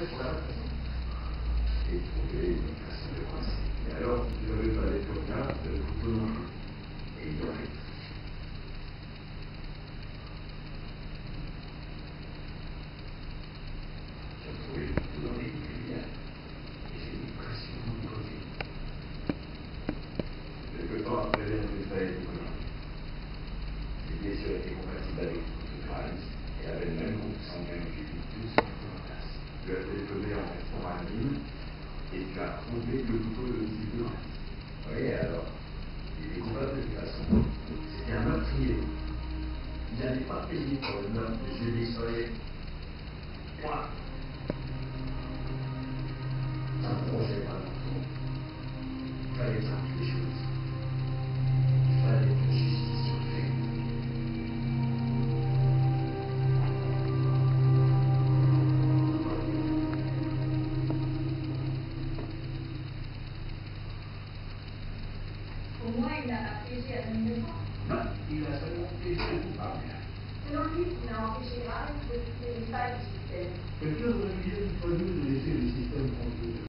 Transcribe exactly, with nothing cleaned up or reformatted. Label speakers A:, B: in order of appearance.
A: fait pour la façon. Et trouver une façon de coincer. Et alors, si vous n'avez pas les turcas, le couteau non plus. Et il aurait tout. J'ai trouvé le couteau dans les lumières. Et j'ai mis pression de mon côté. Quelque temps après, j'ai fait ça avec Nicolas. Les blessures étaient compatibles avec le couteau de Gravis et avaient le même groupe sanguin que j'ai mis tout ce couteau en place. Tu as téléphoné en restant à la mine et tu as trouvé le couteau de M. de Gravis. Oui, alors, il est coupable de toute façon. C'était un meurtrier. Il n'avait pas payé pour le meurtre de Julie Soyer. Moi, c'est un projet pas longtemps. Il fallait faire les choses. Il fallait que justice soit faite.
B: Au moins, il n'a pas piégé à demi-neuf ans.
A: Non, il a seulement piégé le coupable.
B: Selon lui, il a empêché Graves de tuer les failles du système.
A: Quelqu'un aurait bien fallu de laisser le système conduire.